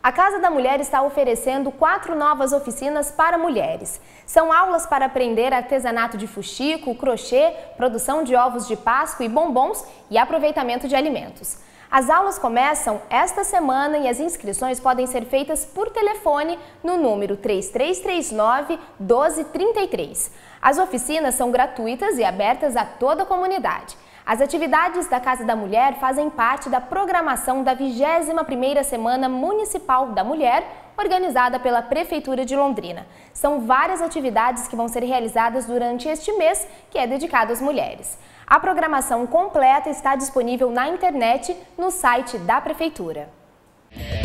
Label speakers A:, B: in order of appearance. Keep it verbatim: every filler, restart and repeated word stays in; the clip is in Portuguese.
A: A Casa da Mulher está oferecendo quatro novas oficinas para mulheres. São aulas para aprender artesanato de fuxico, crochê, produção de ovos de Páscoa e bombons e aproveitamento de alimentos. As aulas começam esta semana e as inscrições podem ser feitas por telefone no número três três três nove, um dois três três. As oficinas são gratuitas e abertas a toda a comunidade. As atividades da Casa da Mulher fazem parte da programação da vigésima primeira Semana Municipal da Mulher, organizada pela Prefeitura de Londrina. São várias atividades que vão ser realizadas durante este mês, que é dedicado às mulheres. A programação completa está disponível na internet no site da Prefeitura.